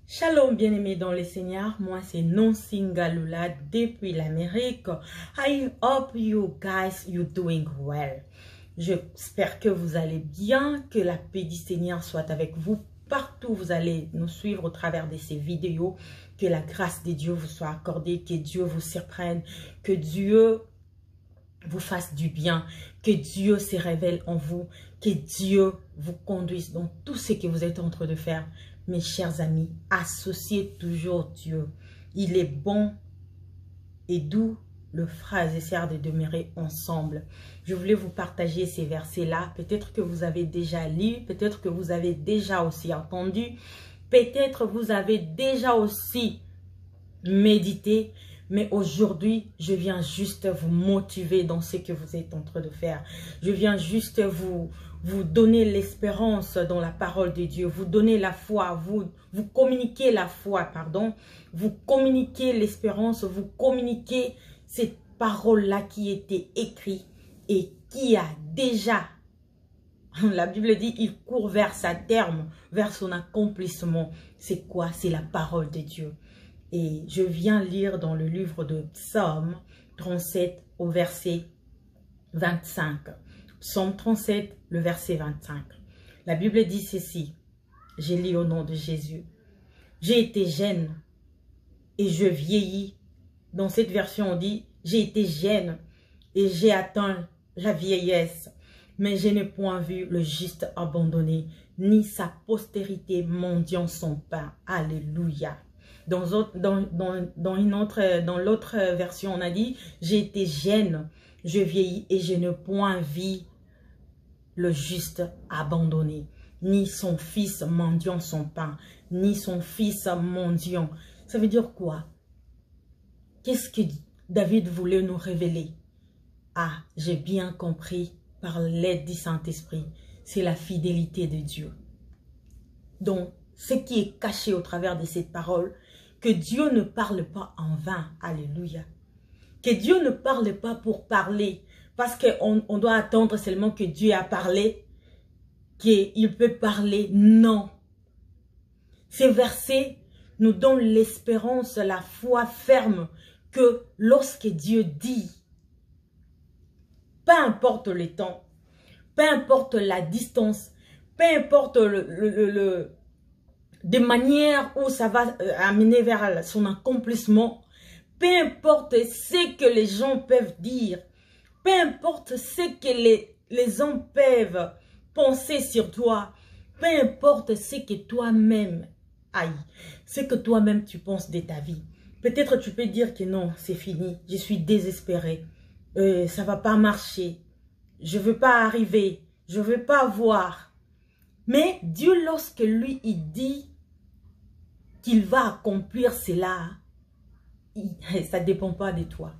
Shalom bien-aimés dans le Seigneur, moi c'est Nancy Ngalula depuis l'Amérique. I hope you guys you doing well. J'espère que vous allez bien, que la paix du Seigneur soit avec vous partout où vous allez nous suivre au travers de ces vidéos. Que la grâce de Dieu vous soit accordée, que Dieu vous surprenne, que Dieu vous fasse du bien, que Dieu se révèle en vous, que Dieu vous conduise dans tout ce que vous êtes en train de faire. Mes chers amis, associez toujours Dieu. Il est bon et doux le frère et sœurs de demeurer ensemble. Je voulais vous partager ces versets-là. Peut-être que vous avez déjà lu, peut-être que vous avez déjà aussi entendu, peut-être vous avez déjà aussi médité. Mais aujourd'hui, je viens juste vous motiver dans ce que vous êtes en train de faire. Je viens juste vous donner l'espérance dans la parole de Dieu, vous donner la foi, vous communiquer la foi, pardon, vous communiquer l'espérance, vous communiquer cette parole-là qui était écrite et qui a déjà, la Bible dit, il court vers sa terme, vers son accomplissement. C'est quoi? C'est la parole de Dieu. Et je viens lire dans le livre de Psaume 37 au verset 25. Psaume 37, le verset 25. La Bible dit ceci. J'ai lu au nom de Jésus. J'ai été jeune et je vieillis. Dans cette version, on dit, j'ai été jeune et j'ai atteint la vieillesse. Mais je n'ai point vu le juste abandonné, ni sa postérité mendiant son pain. Alléluia. Dans l'autre version, on a dit, j'ai été jeune, je vieillis et je ne point vu le juste abandonné, ni son fils mendiant son pain, ni son fils mendiant. Ça veut dire quoi? Qu'est-ce que David voulait nous révéler? Ah, j'ai bien compris par l'aide du Saint-Esprit, c'est la fidélité de Dieu. Donc, ce qui est caché au travers de cette parole, que Dieu ne parle pas en vain. Alléluia. Que Dieu ne parle pas pour parler. Parce qu'on doit attendre seulement que Dieu a parlé. Qu'il peut parler. Non. Ces versets nous donnent l'espérance, la foi ferme. Que lorsque Dieu dit, peu importe le temps, peu importe la distance, peu importe de manière où ça va amener vers son accomplissement, peu importe ce que les gens peuvent dire, peu importe ce que les hommes peuvent penser sur toi, peu importe ce que toi-même ce que toi-même tu penses de ta vie. Peut-être tu peux dire que non, c'est fini, je suis désespéré, ça va pas marcher, je veux pas arriver, je veux pas voir. Mais Dieu, lorsque lui, il dit qu'il va accomplir cela, ça ne dépend pas de toi.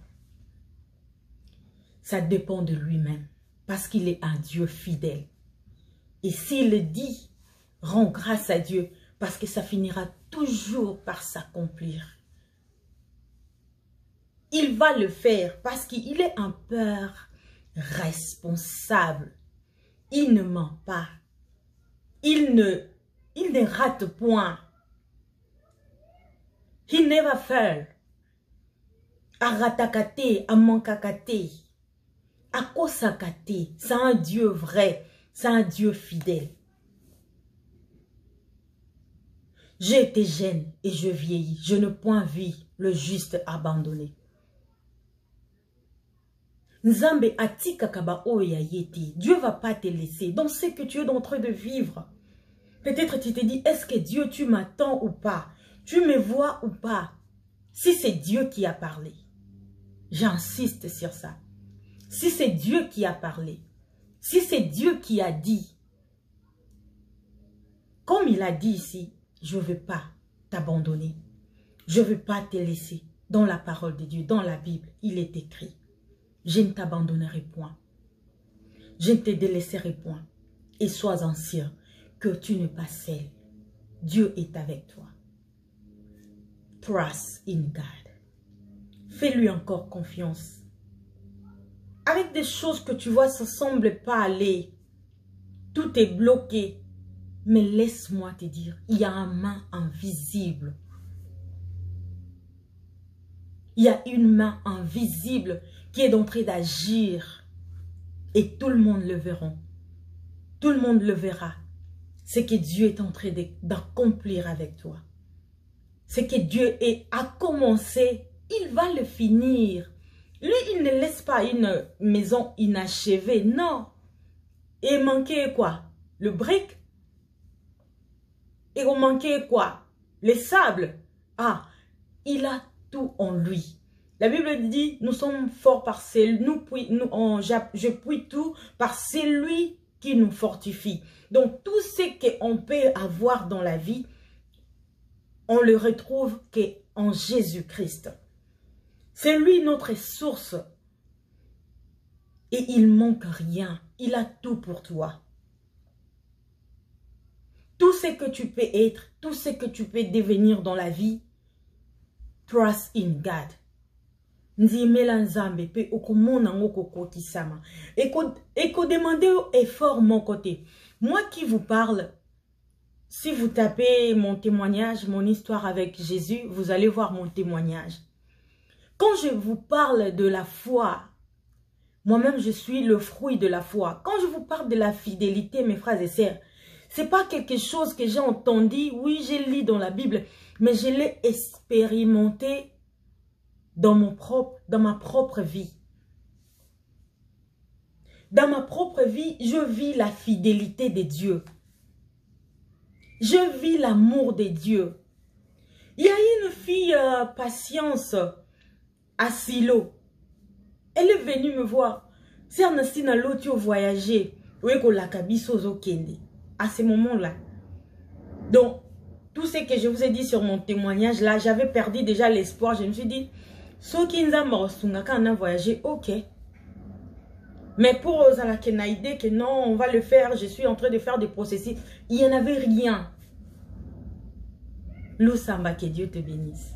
Ça dépend de lui-même. Parce qu'il est un Dieu fidèle. Et s'il dit, rends grâce à Dieu, parce que ça finira toujours par s'accomplir. Il va le faire parce qu'il est un père responsable. Il ne ment pas. Il ne rate point. He never fail. Aratakate, amankakate, akosakate. C'est un Dieu vrai. C'est un Dieu fidèle. J'ai été jeune et je vieillis. Je ne point vu le juste abandonné. Nzambe atika kaba oya yeti. Dieu va pas te laisser dans ce que tu es en train de vivre. Peut-être tu te dis, est-ce que Dieu, tu m'attends ou pas? Tu me vois ou pas? Si c'est Dieu qui a parlé, j'insiste sur ça. Si c'est Dieu qui a parlé, si c'est Dieu qui a dit, comme il a dit ici, je ne veux pas t'abandonner. Je ne veux pas te laisser. Dans la parole de Dieu, dans la Bible, il est écrit. Je ne t'abandonnerai point. Je ne te délaisserai point. Et sois-en sûr que tu n'es pas seul. Dieu est avec toi. Trust in God. Fais-lui encore confiance. Avec des choses que tu vois, ça ne semble pas aller. Tout est bloqué. Mais laisse-moi te dire, il y a une main invisible. Il y a une main invisible qui est en train d'agir. Et tout le monde le verra. Tout le monde le verra. C'est que Dieu est en train d'accomplir avec toi. C'est que Dieu a commencé, il va le finir. Lui, il ne laisse pas une maison inachevée, non. Et manquait quoi? Le brick? Et on manquait quoi? Les sables? Ah, il a tout en lui. La Bible dit, nous sommes forts par celui, je puis tout par celui qui nous fortifie. Donc, tout ce qu'on peut avoir dans la vie, on le retrouve qu'en Jésus-Christ. C'est lui notre source. Et il manque rien. Il a tout pour toi. Tout ce que tu peux être, tout ce que tu peux devenir dans la vie, trust in God. Et qu'on demande effort mon côté. Moi qui vous parle, si vous tapez mon témoignage, mon histoire avec Jésus, vous allez voir mon témoignage. Quand je vous parle de la foi, moi-même je suis le fruit de la foi. Quand je vous parle de la fidélité, mes frères et sœurs, ce n'est pas quelque chose que j'ai entendu, oui, j'ai lu dans la Bible, mais je l'ai expérimenté dans ma propre vie. Dans ma propre vie, je vis la fidélité de Dieu. Je vis l'amour de Dieu. Il y a une fille, Patience, à Silo. Elle est venue me voir. C'est un instant l'autre voyager. À ce moment-là. Donc, tout ce que je vous ai dit sur mon témoignage là, j'avais perdu déjà l'espoir. Je me suis dit, ceux qui nous ont voyagé, ok. Mais pour Zalakenaïde, que non, on va le faire, je suis en train de faire des processus. Il n'y en avait rien. Lusamba, que Dieu te bénisse.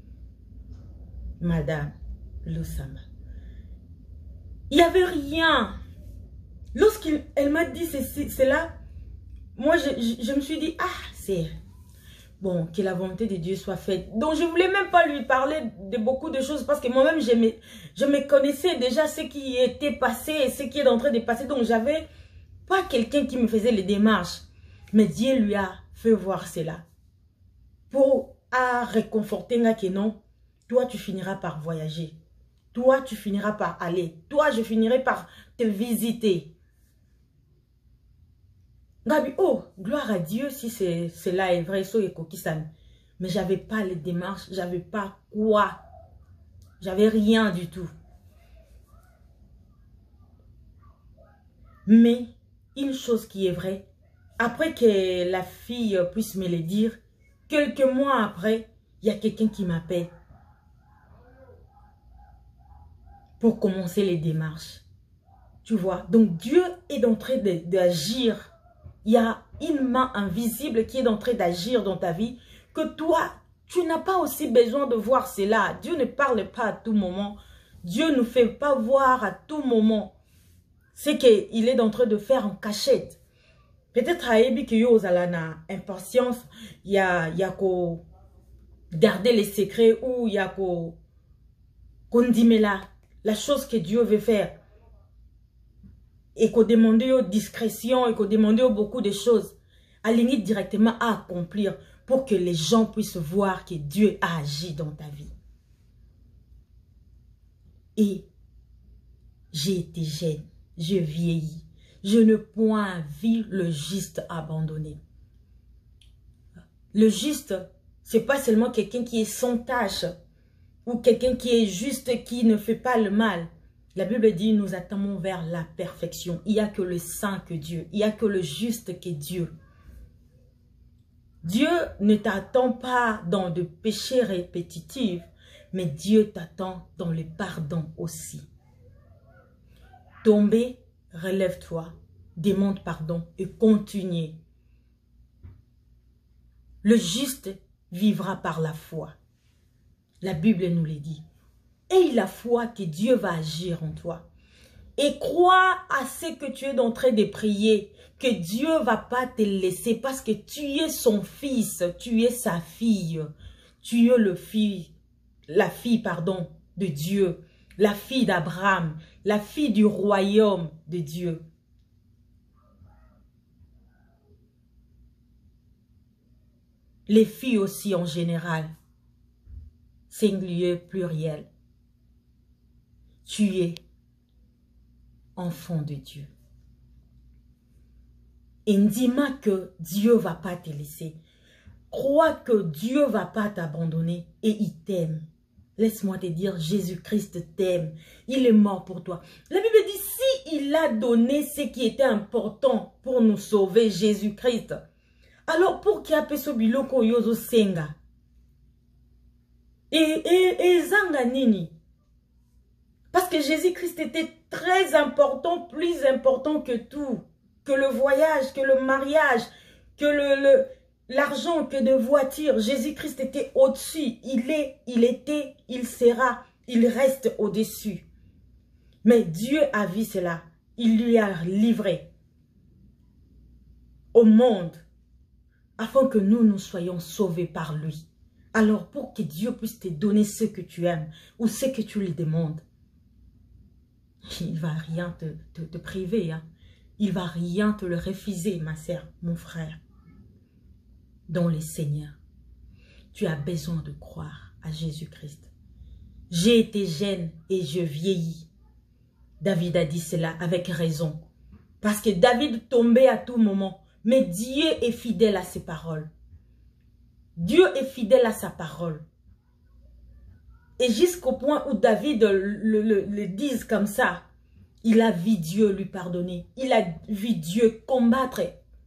Madame Lusamba. Il n'y avait rien. Lorsqu'elle m'a dit cela, moi je me suis dit, ah, c'est bon, que la volonté de Dieu soit faite. Donc je ne voulais même pas lui parler de beaucoup de choses parce que moi-même je me connaissais déjà ce qui était passé et ce qui est en train de passer. Donc j'avais pas quelqu'un qui me faisait les démarches. Mais Dieu lui a fait voir cela. Pour réconforter que non, toi tu finiras par voyager. Toi tu finiras par aller. Toi je finirai par te visiter. Gabi, oh, gloire à Dieu si cela est vrai, mais j'avais pas les démarches, j'avais pas quoi. J'avais rien du tout. Mais une chose qui est vraie, après que la fille puisse me le dire, quelques mois après, il y a quelqu'un qui m'appelle pour commencer les démarches. Tu vois, donc Dieu est en train d'agir. Il y a une main invisible qui est en train d'agir dans ta vie, que toi, tu n'as pas aussi besoin de voir cela. Dieu ne parle pas à tout moment. Dieu ne fait pas voir à tout moment. C'est qu'il est en train de faire en cachette. Peut-être à Ebi que yo zalana impatience, il y a qu'au garder les secrets ou il y a qu'au là, la chose que Dieu veut faire. Et qu'on demande aux discrétion et qu'on demande beaucoup de choses. Alignez directement à accomplir pour que les gens puissent voir que Dieu a agi dans ta vie. Et j'ai été jeune, je vieillis. Je ne point vu le juste abandonné. Le juste, c'est pas seulement quelqu'un qui est sans tâche ou quelqu'un qui est juste, qui ne fait pas le mal. La Bible dit, nous attendons vers la perfection. Il n'y a que le saint que Dieu. Il n'y a que le juste que Dieu. Dieu ne t'attend pas dans de péchés répétitifs, mais Dieu t'attend dans le pardon aussi. Tomber, relève-toi, demande pardon et continue. Le juste vivra par la foi. La Bible nous le dit. Et la foi que Dieu va agir en toi. Et crois à ce que tu es en train de prier, que Dieu ne va pas te laisser parce que tu es son fils, tu es sa fille. Tu es la fille de Dieu, la fille d'Abraham, la fille du royaume de Dieu. Les filles aussi en général, singulier, pluriel. Tu es enfant de Dieu. Et dis-moi que Dieu ne va pas te laisser. Crois que Dieu ne va pas t'abandonner et il t'aime. Laisse-moi te dire, Jésus-Christ t'aime. Il est mort pour toi. La Bible dit, si il a donné ce qui était important pour nous sauver, Jésus-Christ, alors pour qu'il y ait ce biloko yozo senga. Et zanga nini. Parce que Jésus-Christ était très important, plus important que tout. Que le voyage, que le mariage, que l'argent, que de voitures. Jésus-Christ était au-dessus. Il était, il sera, il reste au-dessus. Mais Dieu a vu cela. Il lui a livré au monde afin que nous soyons sauvés par lui. Alors pour que Dieu puisse te donner ce que tu aimes ou ce que tu lui demandes, il ne va rien te priver. Hein. Il ne va rien te le refuser, ma sœur, mon frère. Dans le Seigneur, tu as besoin de croire à Jésus-Christ. J'ai été jeune et je vieillis. David a dit cela avec raison. Parce que David tombait à tout moment. Mais Dieu est fidèle à ses paroles. Dieu est fidèle à sa parole. Et jusqu'au point où David le dise comme ça, il a vu Dieu lui pardonner. Il a vu Dieu combattre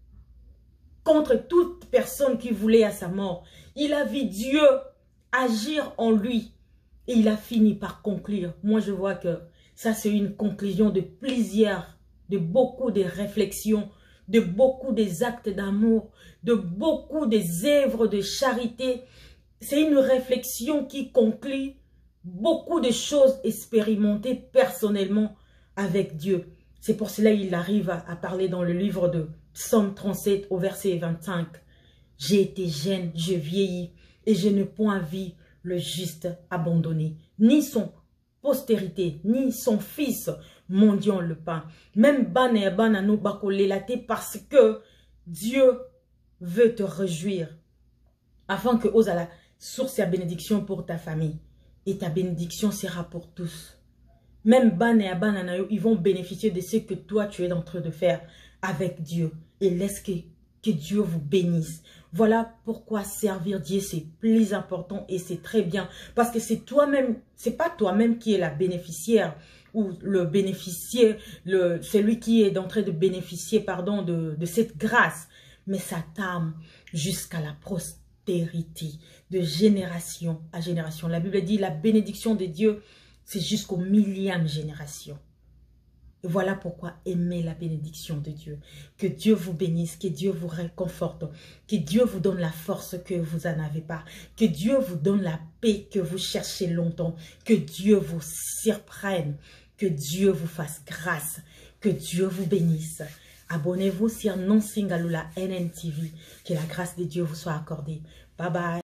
contre toute personne qui voulait à sa mort. Il a vu Dieu agir en lui. Et il a fini par conclure. Moi, je vois que ça, c'est une conclusion de plaisir, de beaucoup de réflexions, de beaucoup des actes d'amour, de beaucoup des œuvres de charité. C'est une réflexion qui conclut beaucoup de choses expérimentées personnellement avec Dieu. C'est pour cela qu'il arrive à parler dans le livre de Psaume 37 au verset 25. J'ai été jeune, je vieillis et je ne point vu le juste abandonné, ni son postérité, ni son fils mendiant le pain. Même bana bana no bakolelate parce que Dieu veut te réjouir afin que ose à la source à bénédiction pour ta famille et ta bénédiction sera pour tous. Même bana et bana ils vont bénéficier de ce que toi tu es en train de faire avec Dieu et laisse que Dieu vous bénisse. Voilà pourquoi servir Dieu c'est plus important et c'est très bien parce que c'est toi-même, c'est pas toi-même qui est la bénéficiaire ou le bénéficiaire, celui qui est en train de bénéficier pardon de cette grâce, mais ça t'âme jusqu'à la postérité de génération à génération. La Bible dit la bénédiction de Dieu c'est jusqu'au 1000e génération. Et voilà pourquoi aimez la bénédiction de Dieu. Que Dieu vous bénisse, que Dieu vous réconforte, que Dieu vous donne la force que vous n'en avez pas, que Dieu vous donne la paix que vous cherchez longtemps, que Dieu vous surprenne, que Dieu vous fasse grâce, que Dieu vous bénisse. Abonnez-vous sur Non Singalula NNTV, que la grâce de Dieu vous soit accordée. Bye bye.